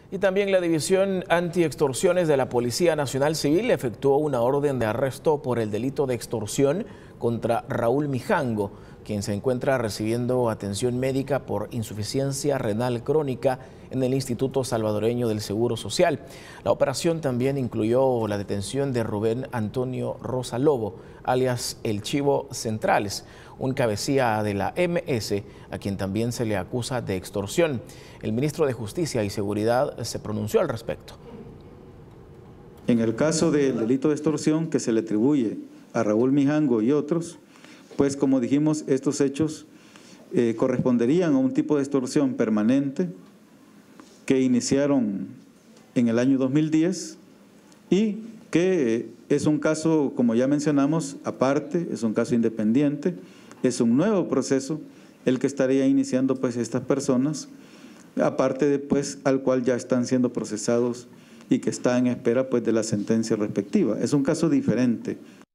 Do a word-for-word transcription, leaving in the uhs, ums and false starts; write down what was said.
Y también la División Antiextorsiones de la Policía Nacional Civil efectuó una orden de arresto por el delito de extorsión contra Raúl Mijango, quien se encuentra recibiendo atención médica por insuficiencia renal crónica en el Instituto Salvadoreño del Seguro Social. La operación también incluyó la detención de Rubén Antonio Rosa Lobo, alias El Chivo Centrales, un cabecilla de la M S, a quien también se le acusa de extorsión. El ministro de Justicia y Seguridad se pronunció al respecto. En el caso del delito de extorsión que se le atribuye a Raúl Mijango y otros, pues como dijimos, estos hechos eh, corresponderían a un tipo de extorsión permanente que iniciaron en el año dos mil diez y que eh, es un caso, como ya mencionamos, aparte, es un caso independiente, es un nuevo proceso el que estaría iniciando pues estas personas, aparte de pues al cual ya están siendo procesados y que está en espera pues de la sentencia respectiva. Es un caso diferente.